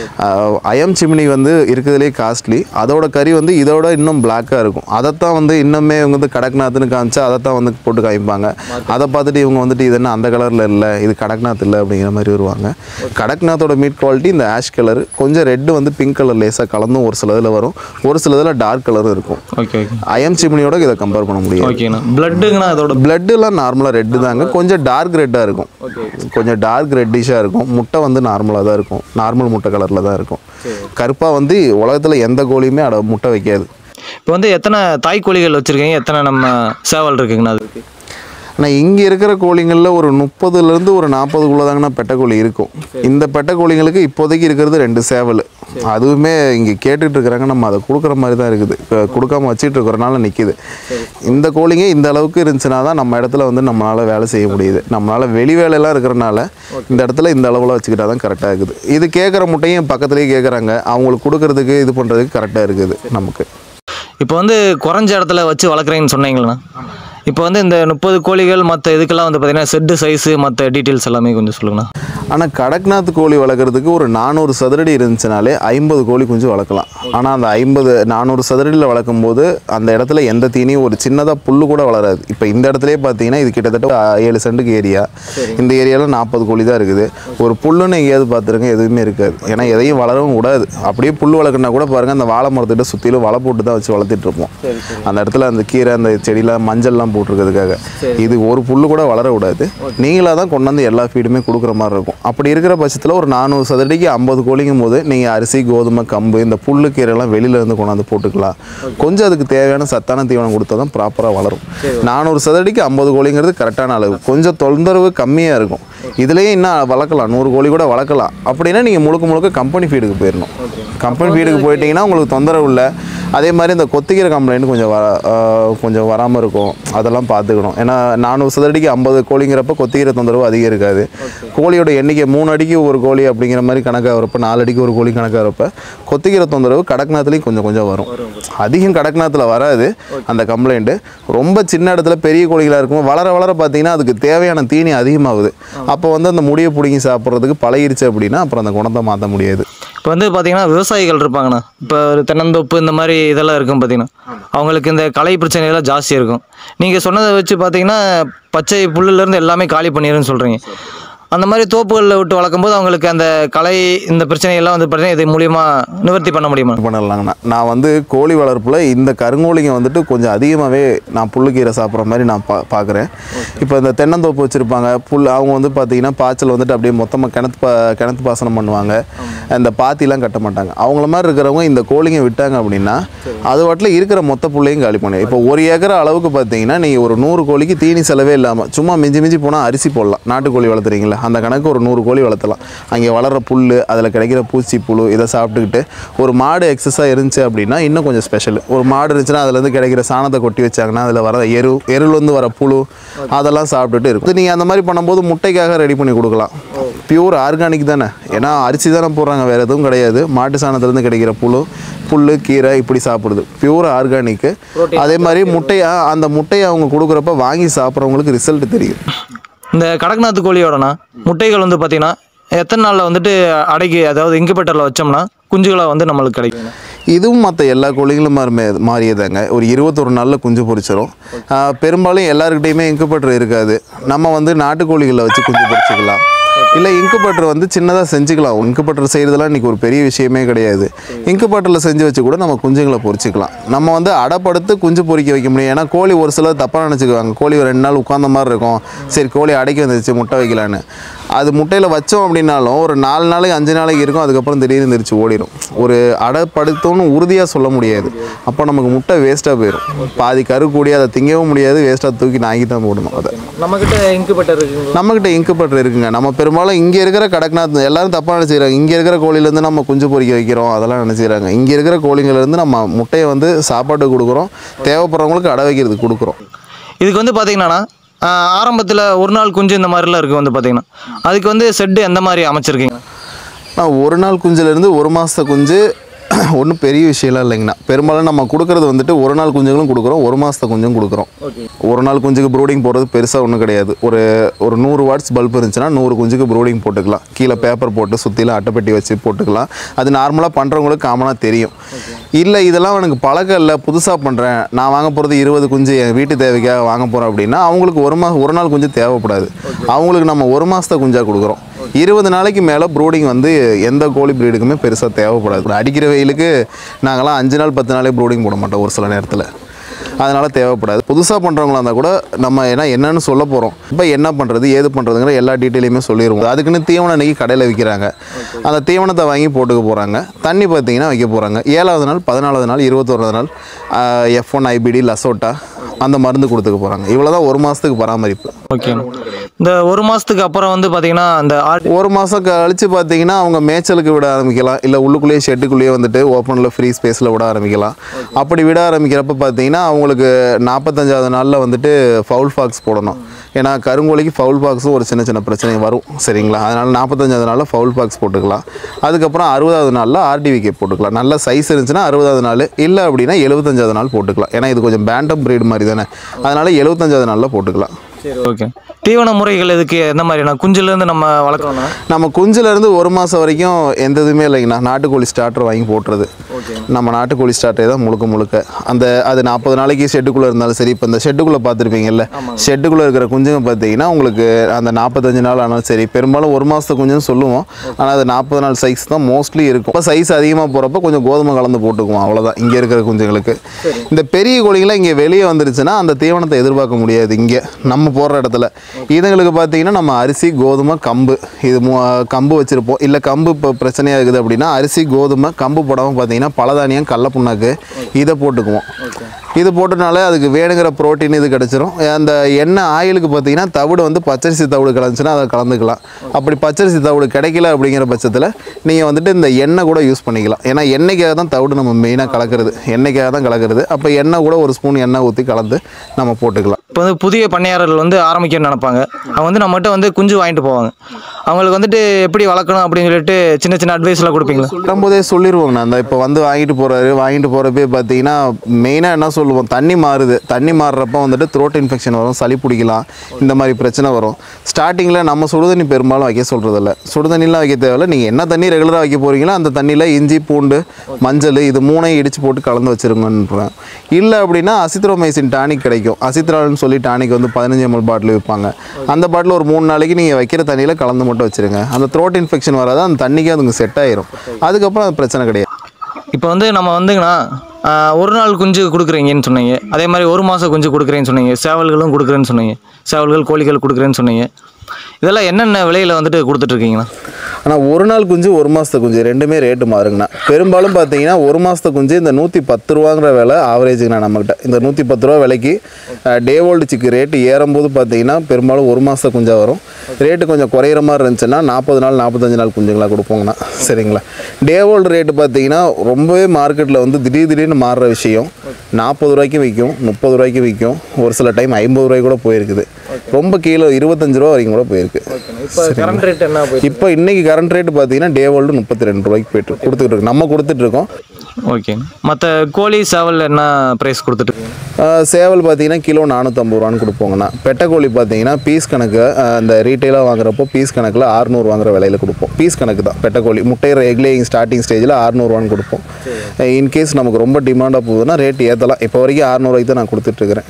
B: அயம் சிமினி வந்து இருக்கிறதுலே காஸ்ட்லி. அதோட கறி வந்து இதோட இன்னும் பிளாக்காக இருக்கும். அதைத்தான் வந்து இன்னுமே இவங்க வந்து கடக்நாத்னு காமிச்சா அதைத்தான் வந்து போட்டு காமிப்பாங்க. அதை பார்த்துட்டு இவங்க வந்துட்டு இது என்ன அந்த கலரில் இல்லை, இது கடக்நாத் இல்லை அப்படிங்கிற மாதிரி வருவாங்க. கடக்நாத்தோட மீட் குவாலிட்டி இந்த ஆஷ் கலரு, கொஞ்சம் ரெட்டு வந்து பிங்க் கலர் லேசாக கலந்தும் ஒரு சில இதில் வரும், ஒரு சில இதில் டார்க் கலரும் இருக்கும்.
A: ஓகே,
B: அயம் சிமினியோட இதை கம்பேர் பண்ண முடியும்.
A: ஓகேண்ணா. பிளட்டுங்கண்ணா அதோட
B: பிளட்டுலாம் நார்மலாக ரெட்டு தாங்க, கொஞ்சம் டார்க் ரெட்டாக இருக்கும். கொஞ்சம் டார்க் ரெட்டிஷாக இருக்கும். முட்டை வந்து நார்மலாக தான் இருக்கும், நார்மல் முட்டை கலரில் தான் இருக்கும். கருப்பாக வந்து உலகத்தில் எந்த கோழியுமே அட முட்டை வைக்காது.
A: இப்போ வந்து எத்தனை தாய் கோழிகள் வச்சுருக்கீங்க, எத்தனை நம்ம சேவல் இருக்குங்கண்ணா அதுக்கு?
B: ஆனால் இங்கே இருக்கிற கோழிங்களில் ஒரு முப்பதுலேருந்து ஒரு நாற்பதுக்குள்ளே தாங்கண்ணா பெட்டைக்கோழி இருக்கும். இந்த பெட்டைக்கோழிங்களுக்கு இப்போதைக்கு இருக்கிறது ரெண்டு சேவல். அதுவுமே இங்கே கேட்டுட்டு இருக்கிறாங்க, நம்ம அதை கொடுக்குற மாதிரி தான் இருக்குது. கொடுக்காம வச்சுட்டு இருக்கிறனால நிற்கிது. இந்த கோழிங்க இந்த அளவுக்கு இருந்துச்சுன்னா தான் நம்ம இடத்துல வந்து நம்மளால் வேலை செய்ய முடியுது. நம்மளால் வெளி வேலையெல்லாம் இருக்கிறனால இந்த இடத்துல இந்த அளவில் வச்சுக்கிட்டா தான் கரெக்டாக இருக்குது. இது கேட்குற முட்டையும் பக்கத்துலேயே கேட்குறாங்க, அவங்களுக்கு கொடுக்கறதுக்கு இது பண்ணுறதுக்கு கரெக்டாக இருக்குது நமக்கு.
A: இப்போ வந்து குறைஞ்ச இடத்துல வச்சு வளர்க்குறீங்கன்னு சொன்னீங்களா? இப்போ வந்து இந்த முப்பது கோழிகள் மற்ற இதுக்கெல்லாம் வந்து பார்த்தீங்கன்னா செட்டு சைஸு மற்ற டீட்டெயில்ஸ் எல்லாமே கொஞ்சம் சொல்லுங்கண்ணா.
B: ஆனால் கடக்நாத் கோழி வளர்க்குறதுக்கு ஒரு நானூறு சதுரடி இருந்துச்சுனாலே ஐம்பது கோழி குஞ்சு வளர்க்கலாம். ஆனால் அந்த ஐம்பது நானூறு சதுரடியில் வளர்க்கும் போது அந்த இடத்துல எந்த தீனியும் ஒரு சின்னதாக புல்லு கூட வளராது. இப்போ இந்த இடத்துலேயே பார்த்தீங்கன்னா இது கிட்டத்தட்ட ஏழு சென்ட்டுக்கு ஏரியா. இந்த ஏரியாவில் நாற்பது கோழி தான் இருக்குது. ஒரு புல்லுன்னு எங்கேயாவது பார்த்துருங்க, எதுவுமே இருக்காது. ஏன்னா எதையும் வளரவும் கூடாது. அப்படியே புல் வளர்க்குனா கூட பாருங்கள், அந்த வாழை மரத்திட்ட சுற்றிலும் வலை போட்டு தான் வச்சு வளர்த்துட்டு இருப்போம். அந்த இடத்துல அந்த கீரை அந்த செடியெலாம் மஞ்சள்லாம் போட்டிருக்கிறதுக்காக இது ஒரு புல்லு கூட வளர விடாது. நீங்களாக தான் கொண்டாந்து எல்லா ஃபீடுமே கொடுக்குற மாதிரி இருக்கும். அப்படி இருக்கிற பட்சத்தில் ஒரு நானூறு சதுரடிக்கு ஐம்பது கோழிங்கும் போது நீங்கள் அரிசி கோதுமை கம்பு இந்த புல்லு கீரைலாம் வெளியிலேருந்து கொண்டாந்து போட்டுக்கலாம். கொஞ்சம் அதுக்கு தேவையான சத்தான தீவனம் கொடுத்தா தான் ப்ராப்பராக வளரும். நானூறு சதுரடிக்கு ஐம்பது கோழிங்கிறது கரெக்டான அளவு. கொஞ்சம் தொந்தரவு கம்மியாக இருக்கும். இதுலேயே இன்னும் வளர்க்கலாம், நூறு கோழி கூட வளர்க்கலாம். அப்படின்னா நீங்கள் முழுக்க முழுக்க கம்பெனி ஃபீடுக்கு போயிடணும். கம்பெனி ஃபீடுக்கு போயிட்டீங்கன்னா உங்களுக்கு தொந்தரவு இல்லை. அதே மாதிரி இந்த கொத்திக்கிற கம்ப்ளைண்ட் கொஞ்சம் வர கொஞ்சம் வராமல் இருக்கும். அதெல்லாம் பார்த்துக்கணும். ஏன்னா நானூறு சதுரடிக்கு ஐம்பது கோழிங்கிறப்ப கொத்திக்கிற தொந்தரவு அதிகம் இருக்காது. கோழியோட எண்ணிக்கை மூணு அடிக்கு ஒரு கோழி அப்படிங்கிற மாதிரி கணக்காக வரப்போ, நாலு அடிக்கு ஒரு கோழி கணக்காக வரப்போ கொத்திக்கிற தொந்தரவு கடக்நாத்துலேயும் கொஞ்சம் கொஞ்சம் வரும். அதிகம் கடக்நாத்தில் வராது அந்த கம்ப்ளைண்ட்டு. ரொம்ப சின்ன இடத்துல பெரிய கோழிகளாக இருக்கும். வளர வளர பார்த்தீங்கன்னா அதுக்கு தேவையான தீனி அதிகமாகுது. அப்போ வந்து அந்த முடியை பிடிங்கி சாப்பிட்றதுக்கு பழகிருச்சு அப்படின்னா அப்புறம் அந்த குணத்தை மாற்ற முடியாது.
A: இப்போ வந்து பார்த்தீங்கன்னா விவசாயிகள் இருப்பாங்கண்ணா, இப்போ ஒரு தென்னந்தோப்பு இந்த மாதிரி இதெல்லாம் இருக்கும் பார்த்தீங்கன்னா, அவங்களுக்கு இந்த களை பிரச்சனைகள்லாம் ஜாஸ்தி இருக்கும். நீங்கள் சொன்னதை வச்சு பார்த்தீங்கன்னா பச்சை புல்லுலேருந்து எல்லாமே காலி பண்ணிடுன்னு சொல்கிறீங்க. அந்த மாதிரி தோப்புகளில் விட்டு வளர்க்கும்போது அவங்களுக்கு அந்த கலை இந்த பிரச்சனையெல்லாம் வந்து பார்த்தீங்கன்னா இது மூலியமாக நிவர்த்தி பண்ண முடியுமா?
B: பண்ணலாங்கண்ணா. நான் வந்து கோழி வளர்ப்பில் இந்த கருங்கோழிங்க வந்துட்டு கொஞ்சம் அதிகமாகவே நான் புல்லுக்கீரை சாப்பிட்ற மாதிரி நான் பா பார்க்குறேன். இப்போ இந்த தென்னந்தோப்பு வச்சுருப்பாங்க, புல் அவங்க வந்து பார்த்திங்கன்னா பாய்ச்சல் வந்துட்டு அப்படியே மொத்தமாக கிணத்து பா கிணத்து பாசனம் பண்ணுவாங்க, அந்த பாத்திலாம் கட்ட மாட்டாங்க. அவங்கள மாதிரி இருக்கிறவங்க இந்த கோழிங்க விட்டாங்க அப்படின்னா அது வாட்டில் இருக்கிற மொத்த புள்ளையும் காலி பண்ணுங்க. இப்போ ஒரு ஏக்கர் அளவுக்கு பார்த்தீங்கன்னா நீங்கள் ஒரு நூறு கோழிக்கு தீனி செலவே இல்லாமல் சும்மா மிஞ்சி மிஞ்சி போனால் அரிசி போடலாம். நாட்டுக்கோழி வளர்த்துறீங்களா அந்த கணக்கு ஒரு நூறு கோழி வளர்த்தலாம். அங்கே வளர்கிற புல், அதில் கிடைக்கிற பூச்சி புழு இதை சாப்பிட்டுக்கிட்டு ஒரு மாடு எக்ஸஸாக இருந்துச்சு அப்படின்னா இன்னும் கொஞ்சம் ஸ்பெஷல். ஒரு மாடு இருந்துச்சுன்னா அதுலேருந்து கிடைக்கிற சாணத்தை கொட்டி வச்சாங்கன்னா அதில் வர எரு எருலேருந்து வர புழு அதெல்லாம் சாப்பிட்டுட்டு இருக்கும். நீங்கள் அந்த மாதிரி பண்ணும்போது முட்டைக்காக ரெடி பண்ணி கொடுக்கலாம். பியூர் ஆர்கானிக் தானே, ஏன்னா அரிசி தானே போடுறாங்க, வேறு எதுவும் கிடையாது. மாட்டு சாணத்துலேருந்து கிடைக்கிற புழு புல் கீரை இப்படி சாப்பிடுது, பியூர் ஆர்கானிக்கு. அதே மாதிரி முட்டையா அந்த முட்டையை அவங்க கொடுக்குறப்ப வாங்கி சாப்பிட்றவங்களுக்கு ரிசல்ட் தெரியும்.
A: இந்த கடக்நாத் கோழியோடனா முட்டைகள் வந்து பார்த்தீங்கன்னா எத்தனை நாளில் வந்துட்டு அடைக்கி, அதாவது இன்குபேட்டரில் வச்சோம்னா குஞ்சுகளாக வந்து நம்மளுக்கு கிடைக்கும்?
B: இதுவும் மற்ற எல்லா கோழிகளும் மாறுமே மாறியதாங்க. ஒரு இருபத்தொரு நாளில் குஞ்சு பொரிச்சிடும். பெரும்பாலும் எல்லாருக்கிட்டையுமே இன்குபேட்டர் இருக்காது. நம்ம வந்து நாட்டுக்கோழிகளை வச்சு குஞ்சு பொரிச்சிக்கலாம், இல்லை இன்குபேட்டர் வந்து சின்னதாக செஞ்சுக்கலாம். இன்குபேட்டர் செய்கிறதுலாம் இன்றைக்கி ஒரு பெரிய விஷயமே கிடையாது. இன்குபேட்டரில் செஞ்சு வச்சு கூட நம்ம குஞ்சுங்களை பொரிச்சிக்கலாம். நம்ம வந்து அடைப்படுத்து குஞ்சு பொரிக்க வைக்க முடியும். ஏன்னா கோழி ஒரு சிலர் தப்பாக நினச்சிக்குவாங்க, கோழி ரெண்டு நாள் உட்காந்த மாதிரி இருக்கும், சரி கோழி அடைக்கி வந்துருச்சு முட்டை வைக்கலான்னு. அது முட்டையில் வச்சோம் அப்படின்னாலும் ஒரு நாலு நாளைக்கு அஞ்சு நாளைக்கு இருக்கும், அதுக்கப்புறம் திடீர்னு தெரிச்சு ஓடிடும். ஒரு அடைப்படுத்தோன்னு உறுதியாக சொல்ல முடியாது. அப்போ நமக்கு முட்டை வேஸ்ட்டாக போயிடும். பாதி கரு கூடிய அதை திங்கவும் முடியாது, வேஸ்ட்டாக தூக்கி நாக்கி தான் போடணும். அதை
A: நம்மக்கிட்ட இன்குபேட்டர் இருக்குங்க.
B: நம்மக்கிட்ட இன்குபேட்டர் இருக்குங்க. நம்ம பெரும்பாலும் இங்கே இருக்கிற கடக்நாத் எல்லாரும் தப்பாக நினச்சிக்கிறாங்க. இங்கே இருக்கிற கோழிலேருந்து நம்ம குஞ்சு பொரிக்க வைக்கிறோம் அதெல்லாம் நினச்சிக்கிறாங்க. இங்கே இருக்கிற கோழிங்கலேருந்து நம்ம முட்டையை வந்து சாப்பாடு கொடுக்குறோம், தேவைப்படுறவங்களுக்கு அடை வைக்கிறதுக்கு கொடுக்குறோம்.
A: இதுக்கு வந்து பார்த்தீங்கன்னா ஆரம்பத்தில் ஒரு நாள் குஞ்சு இந்த மாதிரிலாம் இருக்குது வந்து பார்த்தீங்கன்னா அதுக்கு வந்து செட்டு எந்த மாதிரி அமைச்சிருக்கீங்க?
B: ஒரு நாள் குஞ்சுலேருந்து ஒரு மாதத்த குஞ்சு ஒன்றும் பெரிய விஷயம்லாம் இல்லைங்கண்ணா. பெரும்பாலும் நம்ம கொடுக்குறது வந்துட்டு ஒரு நாள் குஞ்சுகளும் கொடுக்குறோம், ஒரு மாதத்த குஞ்சும் கொடுக்குறோம். ஒரு நாள் குஞ்சுக்கு ப்ரூடிங் போடுறது பெருசாக ஒன்றும் கிடையாது. ஒரு ஒரு நூறு வாட்ஸ் பல்ப் இருந்துச்சுன்னா நூறு குஞ்சுக்கு ப்ரூடிங் போட்டுக்கலாம். கீழே பேப்பர் போட்டு சுற்றிலாம் அட்டைப்பெட்டி வச்சு போட்டுக்கலாம். அது நார்மலாக பண்ணுறவங்களுக்கு காமனாக தெரியும். இல்லை இதெல்லாம் எனக்கு பழக்கம் இல்லை, புதுசாக பண்ணுறேன், நான் வாங்க போகிறது இருபது குஞ்சு என் வீட்டு தேவைக்காக வாங்க போகிறேன் அப்படின்னா அவங்களுக்கு ஒரு மாதம் ஒரு நாள் குஞ்சு தேவைப்படாது. அவங்களுக்கு நம்ம ஒரு மாதத்த குஞ்சாக கொடுக்குறோம். இருபது நாளைக்கு மேலே ப்ரூடிங் வந்து எந்த கோழி ப்ரீடுக்குமே பெருசாக தேவைப்படாது. அடிக்கிற வெயிலுக்கு நாங்களாம் அஞ்சு நாள் பத்து நாளே ப்ரூடிங் போட மாட்டோம் ஒரு சில நேரத்தில், அதனால் தேவைப்படாது. புதுசாக பண்ணுறவங்களா இருந்தால் கூட நம்ம ஏன்னா என்னென்னு சொல்ல போகிறோம், இப்போ என்ன பண்ணுறது ஏது பண்ணுறதுங்கிற எல்லா டீட்டெயிலுமே சொல்லிடுவோம். அதுக்குன்னு தீவனம் அன்றைக்கி கடையில் விற்கிறாங்க, அந்த தீவனத்தை வாங்கி போட்டுக்க போகிறாங்க. தண்ணி பார்த்திங்கன்னா வைக்க போகிறாங்க. ஏழாவது நாள் பதினாலாவது நாள் இருபத்தோராவது நாள் எஃப் ஒன் ஐபிடி லசோட்டா அந்த மருந்து கொடுத்துக்க போகிறாங்க. இவ்வளோ தான் ஒரு மாதத்துக்கு பராமரிப்பு.
A: ஓகே. இந்த ஒரு மாதத்துக்கு அப்புறம் வந்து பார்த்தீங்கன்னா அந்த
B: ஒரு மாதம் கழித்து பார்த்தீங்கன்னா அவங்க மேய்ச்சலுக்கு விட ஆரம்பிக்கலாம், இல்லை உள்ளுக்குள்ளேயே ஷெட்டுக்குள்ளேயே வந்துட்டு ஓப்பனில் ஃப்ரீ ஸ்பேஸில் விட ஆரம்பிக்கலாம். அப்படி விட ஆரம்பிக்கிறப்ப பார்த்தீங்கன்னா அவங்களுக்கு நாற்பத்தஞ்சாவது நாளில் வந்துட்டு ஃபவுல் ஃபாக்ஸ் போடணும். ஏன்னா கருங்கோழிக்கு ஃபவுல் ஃபாக்ஸும் ஒரு சின்ன சின்ன பிரச்சனை வரும், சரிங்களா? அதனால் நாற்பத்தஞ்சாவது நாளில் ஃபவுல் ஃபாக்ஸ் போட்டுக்கலாம். அதுக்கப்புறம் அறுபதாவது நாளில் ஆர்டிவிகே போட்டுக்கலாம். நல்ல சைஸ் இருந்துச்சுன்னா அறுபதாவது நாள், இல்லை அப்படின்னா எழுபத்தஞ்சாவது நாள் போட்டுக்கலாம். ஏன்னா இது கொஞ்சம் பேண்டம் ப்ரீடு மாதிரி தானே, அதனால் எழுபத்தஞ்சாவது நாளில் போட்டுக்கலாம்.
A: சரி, ஓகே. தீவன முறைகள் இதுக்கு எந்த மாதிரினா குஞ்சுலேருந்து நம்ம வளர்க்குறோம்னா
B: நம்ம குஞ்சுலேருந்து ஒரு மாதம் வரைக்கும் எந்த இதுவுமே இல்லைங்கண்ணா. நாட்டுக்கோழி ஸ்டார்டர் வாங்கி போட்டுறது. நம்ம நாட்டுக்கோழி ஸ்டார்டரே தான் முழுக்க முழுக்க அந்த அது நாற்பது நாளைக்கு ஷெட்டுக்குள்ளே இருந்தாலும் சரி. இப்போ இந்த ஷெட்டுக்குள்ளே பார்த்துருப்பீங்கல்ல, ஷெட்டுக்குள்ளே இருக்கிற குஞ்சுங்க பார்த்தீங்கன்னா உங்களுக்கு அந்த நாற்பத்தஞ்சு நாள் ஆனாலும் சரி, பெரும்பாலும் ஒரு மாதத்து குஞ்சுன்னு சொல்லுவோம், ஆனால் அது நாற்பது நாள் சைஸ் தான் மோஸ்ட்லி இருக்கும். இப்போ சைஸ் அதிகமாக போகிறப்ப கொஞ்சம் கோதுமை கலந்து போட்டுக்குவோம், அவ்வளோதான் இங்கே இருக்கிற குஞ்சுங்களுக்கு. இந்த பெரிய கோழிகளாம் இங்கே வெளியே வந்துருச்சுன்னா அந்த தீவனத்தை எதிர்பார்க்க முடியாது. இங்கே நம்ம போடுற இடத்துல இதுங்களுக்கு பார்த்தீங்கன்னா நம்ம அரிசி கோதுமை கம்பு இது கம்பு வச்சுருப்போம். இல்லை கம்பு இப்போ பிரச்சனையாக இருக்குது அப்படின்னா அரிசி கோதுமை கம்பு போடாமல் பார்த்தீங்கன்னா பலதானியம் கடல புண்ணாக்கு இதை போட்டுக்குவோம். இது போட்டனால அதுக்கு வேணுங்கிற ப்ரோட்டீன் இது கிடச்சிரும். அந்த எண்ணெய் ஆயிலுக்கு பார்த்தீங்கன்னா தவிடு வந்து பச்சரிசி தவிடு கிடந்துச்சுன்னா அதை கலந்துக்கலாம். அப்படி பச்சரிசி தவிடு கிடைக்கல அப்படிங்கிற பட்சத்தில் நீங்கள் வந்துட்டு இந்த எண்ணெய் கூட யூஸ் பண்ணிக்கலாம். ஏன்னா எண்ணெய்க்காக தான் தவிடு நம்ம மெயினாக கலக்கிறது, எண்ணெய்க்காக தான் கலக்கிறது. அப்போ எண்ணெய் கூட ஒரு ஸ்பூன் எண்ணெய் ஊற்றி கலந்து நம்ம போட்டுக்கலாம்.
A: இப்போ வந்து புதிய பண்ணையாளர்கள் வந்து ஆரம்பிக்கணும்னு நினைப்பாங்க. அவங்க வந்து நம்மகிட்ட வந்து குஞ்சு வாங்கிட்டு போவாங்க. அவங்களுக்கு வந்துட்டு எப்படி வளர்க்கணும் அப்படின்னு சொல்லிட்டு சின்ன சின்ன அட்வைஸ்லாம் கொடுப்பீங்களா?
B: வரும்போதே சொல்லிடுவோங்கண்ணா. அந்த இப்போ வந்து வாங்கிட்டு போகிறாரு, வாங்கிட்டு போகிறப்பே பார்த்தீங்கன்னா மெயினாக என்ன சொல்லுவோம், தண்ணி மாறுது, தண்ணி மாறுறப்ப வந்துட்டு த்ரோட் இன்ஃபெக்ஷன் வரும், சளி பிடிக்கலாம், இந்த மாதிரி பிரச்சனை வரும். ஸ்டார்டிங்கில் நம்ம சுடுதண்ணி பெரும்பாலும் வைக்க சொல்கிறதில்ல. சுடுதண்ணிலாம் வைக்க தேவையில்ல. நீங்கள் என்ன தண்ணி ரெகுலராக வைக்க போகிறீங்களோ அந்த தண்ணியில் இஞ்சி பூண்டு மஞ்சள் இது மூணையும் இடித்து போட்டு கலந்து வச்சுருங்கன்றேன். இல்லை அப்படின்னா அசித்ரோமைசின் டானிக் கிடைக்கும். அசித்ரால்னு சொல்லி டானிக் வந்து பதினஞ்சு எம்எல் பாட்டில் விற்பாங்க. அந்த பாட்டில் ஒரு மூணு நாளைக்கு நீங்கள் வைக்கிற தண்ணியில் கலந்து மட்டும் வச்சுருங்க. அந்த த்ரோட் இன்ஃபெக்ஷன் வராது, அந்த தண்ணிக்கே அதுங்க செட் ஆயிரும். அதுக்கப்புறம் அது பிரச்சனை கிடையாது.
A: இப்போ வந்து நம்ம வந்துங்கண்ணா ஒரு நாள் குஞ்சு கொடுக்குறீங்கன்னு சொன்னீங்க, அதே மாதிரி ஒரு மாதம் குஞ்சு கொடுக்குறேன்னு சொன்னீங்க, சேவல்களும் கொடுக்குறேன்னு சொன்னீங்க, சேவல்கள் கோழிகள் கொடுக்குறேன்னு சொன்னீங்க. இதெல்லாம் என்னென்ன விலையில் வந்துட்டு கொடுத்துட்ருக்கீங்கண்ணா?
B: ஆனால் ஒரு நாள் குஞ்சு ஒரு மாதத்து குஞ்சு ரெண்டுமே ரேட்டு மாறுங்கண்ணா. பெரும்பாலும் பார்த்தீங்கன்னா ஒரு மாதத்து குஞ்சு இந்த நூற்றி பத்து ரூபாங்கிற விலை ஆவரேஜுங்கண்ணா நம்மகிட்ட. இந்த நூற்றி பத்து ரூபா விலைக்கு டே ஓல்டு சிக்கு ரேட்டு ஏறும்போது பார்த்தீங்கன்னா பெரும்பாலும் ஒரு மாதத்து குஞ்சாக வரும். ரேட்டு கொஞ்சம் குறையிற மாதிரி இருந்துச்சுன்னா நாற்பது நாள் நாற்பத்தஞ்சு நாள் குஞ்சுங்களா கொடுப்போங்கண்ணா. சரிங்களா? டே ஓல்டு ரேட்டு பார்த்தீங்கன்னா ரொம்பவே மார்க்கெட்டில் வந்து திடீர் திடீர்னு மாறுற விஷயம். நாற்பது ரூபாய்க்கு விற்கும், முப்பது ரூபாய்க்கு விற்கும், ஒரு சில டைம் ஐம்பது ரூபாய்க்கு கூட போயிருக்குது. ரொம்ப கீழே இருபத்தஞ்சு ரூபா வரைக்கும் கூட போயிருக்கு.
A: இப்போ கரண்ட் ரேட் என்ன?
B: இப்போ இன்னைக்கு கரண்ட் ரேட்டு பார்த்தீங்கன்னா டே ஓல்டு முப்பத்தி ரெண்டு ரூபாய்க்கு போயிட்டு கொடுத்துட்டு இருக்கு. நம்ம கொடுத்துட்டு இருக்கோம்.
A: ஓகே. மற்ற கோழி சேவல் என்ன ப்ரைஸ் கொடுத்துட்டு இருக்கீங்க?
B: சேவல் பார்த்தீங்கன்னா கிலோ நானூற்றம்பது ரூபான்னு கொடுப்போங்கண்ணா. பெட்டை கோழி பார்த்தீங்கன்னா பீஸ் கணக்கு அந்த ரீட்டெயிலாக வாங்குறப்போ பீஸ் கணக்கில் ஆறுநூறு வாங்குற விலையில் கொடுப்போம். பீஸ் கணக்கு தான் பெட்டை கோழி முட்டையிற எக்லேயிங் ஸ்டார்டிங் ஸ்டேஜில் ஆறுநூறுவான்னு கொடுப்போம். இன்கேஸ் நமக்கு ரொம்ப டிமாண்டாக போகுதுன்னா ரேட் ஏற்றலாம். இப்போ வரைக்கும் அறுநூறுவாய்க்கு தான் நான் கொடுத்துட்ருக்கிறேன்.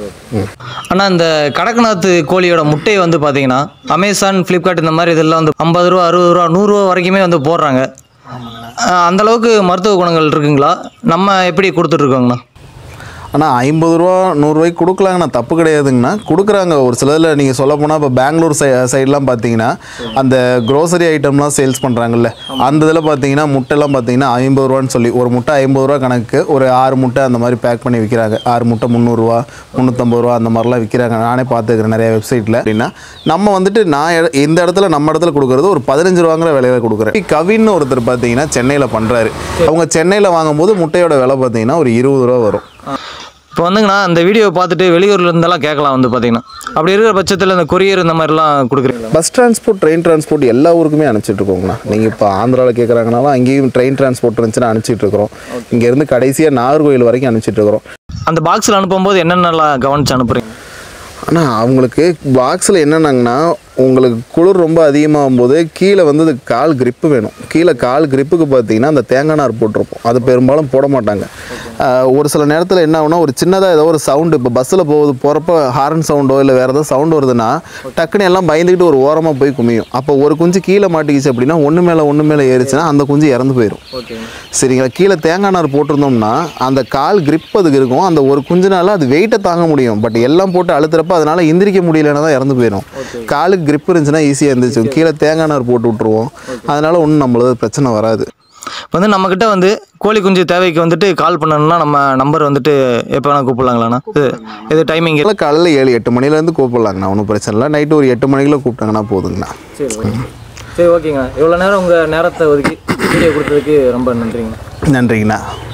A: ஆனால் இந்த கடக்நாத் கோழியோட முட்டையை வந்து பார்த்தீங்கன்னா அமேசான், ஃப்ளிப்கார்ட் இந்த மாதிரி இதெல்லாம் வந்து ஐம்பது ரூபா, அறுபது ரூபா, நூறுரூவா வரைக்குமே வந்து போடுறாங்க. அந்தளவுக்கு மருத்துவ குணங்கள் இருக்குங்களா? நம்ம எப்படி கொடுத்துட்ருக்கோங்கண்ணா?
B: ஆனால் ஐம்பது ரூபா நூறுரூவாய்க்கு கொடுக்கலாங்கண்ணா, தப்பு கிடையாதுங்கண்ணா. கொடுக்குறாங்க ஒரு சிலதில். நீங்கள் சொல்ல போனால் இப்போ பெங்களூர் சை சைட்லாம் பார்த்தீங்கன்னா அந்த க்ரோசரி ஐட்டம்லாம் சேல்ஸ் பண்ணுறாங்கல்ல, அந்த இதில் பார்த்தீங்கன்னா முட்டைலாம் பார்த்தீங்கன்னா ஐம்பது ரூபான்னு சொல்லி ஒரு முட்டை ஐம்பது ரூபா கணக்கு ஒரு ஆறு முட்டை அந்த மாதிரி பேக் பண்ணி விற்கிறாங்க. ஆறு முட்டை முந்நூறுரூவா, முந்நூற்றம்பது ரூபா அந்த மாதிரிலாம் விற்கிறாங்க. நானே பார்த்துக்கிறேன் நிறைய வெப்சைட்டில். அப்படின்னா நம்ம வந்துட்டு நான் இந்த இடத்துல நம்ம இடத்துல கொடுக்குறது ஒரு பதினஞ்சு ரூபாங்கிற விலையில கொடுக்குறேன். கவின்னு ஒருத்தர் பார்த்தீங்கன்னா சென்னையில் பண்ணுறாரு. அவங்க சென்னையில் வாங்கும்போது முட்டையோட விலை பார்த்தீங்கன்னா ஒரு இருபது ரூபா வரும்.
A: இப்போ வந்துங்கண்ணா அந்த வீடியோ பார்த்துட்டு வெளியூரில் இருந்தெல்லாம் கேட்கலாம் வந்து பார்த்தீங்கன்னா, அப்படி இருக்கிற பட்சத்தில் இந்த கொரியர் இந்த மாதிரிலாம் கொடுக்குறீங்க?
B: பஸ் டிரான்ஸ்போர்ட், ட்ரெயின் டிரான்ஸ்போர்ட் எல்லா ஊருக்குமே அனுப்பிச்சிட்டு இருக்கோங்கண்ணா. நீங்கள் இப்போ ஆந்திராவில் கேட்குறாங்கனாலும் அங்கேயும் ட்ரெயின் டிரான்ஸ்போர்ட் இருந்துச்சுன்னா அனுப்பிச்சிட்டு இருக்கிறோம். இங்கேருந்து கடைசியாக நாகர்கோவில் வரைக்கும் அனுப்பிச்சிட்டு இருக்கிறோம்.
A: அந்த பாக்ஸில் அனுப்பும்போது என்னென்னலாம் கவனித்து அனுப்புகிறீங்க?
B: ஆனால் அவங்களுக்கு பாக்ஸில் என்னென்னாங்கன்னா உங்களுக்கு குளிர் ரொம்ப அதிகமாகும் போது கீழே வந்து அது கால் கிரிப்பு வேணும். கீழே கால் கிரிப்புக்கு பார்த்தீங்கன்னா அந்த தேங்காய் நார் போட்டிருப்போம். அது பெரும்பாலும் போட மாட்டாங்க. ஒரு சில நேரத்தில் என்ன ஆகுனா ஒரு சின்னதாக ஏதோ ஒரு சவுண்டு, இப்போ பஸ்ஸில் போகுது போகிறப்ப ஹாரன் சவுண்டோ இல்லை வேறு ஏதாவது சவுண்டு வருதுன்னா டக்குன்னு எல்லாம் பயந்துக்கிட்டு ஒரு ஓரமாக போய் குமியும். அப்போ ஒரு குஞ்சு கீழே மாட்டிக்கிச்சு அப்படின்னா ஒன்று மேலே ஒன்று மேலே ஏறிச்சுன்னா அந்த குஞ்சு இறந்து போயிடும். சரிங்களா? கீழே தேங்காய் நார் போட்டிருந்தோம்னா அந்த கால் கிரிப் அதுக்கு இருக்கும். அந்த ஒரு குஞ்சுனால அது வெயிட்டை தாங்க முடியும். பட் எல்லாம் போட்டு அழுத்துறப்ப அதனால் எந்திரிக்க முடியலன்னா தான் இறந்து போயிடும். காலுக்கு கிரிப் இருந்துச்சுன்னா ஈஸியாக இருந்துச்சு. கீழே தேங்காய் நார் போட்டு விட்ருவோம். அதனால் ஒன்றும் நம்மளது பிரச்சனை வராது.
A: இப்போ வந்து நம்மக்கிட்ட வந்து கோழி குஞ்சு தேவைக்கு வந்துட்டு கால் பண்ணணும்னா நம்ம நம்பர் வந்துட்டு எப்போ வேணால் கூப்பிடலாங்களாண்ணா? இது இது டைமிங்
B: இல்லை, காலையில் ஏழு எட்டு மணிலேருந்து கூப்பிடலாங்கண்ணா. ஒன்றும் பிரச்சனை இல்லை. நைட்டு ஒரு எட்டு மணிக்குள்ளே கூப்பிட்டாங்கன்னா போதுங்கண்ணா.
A: சரி சரி ஓகேங்கண்ணா. இவ்வளோ நேரம் உங்கள் நேரத்தை ஒதுக்கி வீடியோ கொடுத்ததுக்கு ரொம்ப நன்றிங்கண்ணா.
B: நன்றிங்கண்ணா.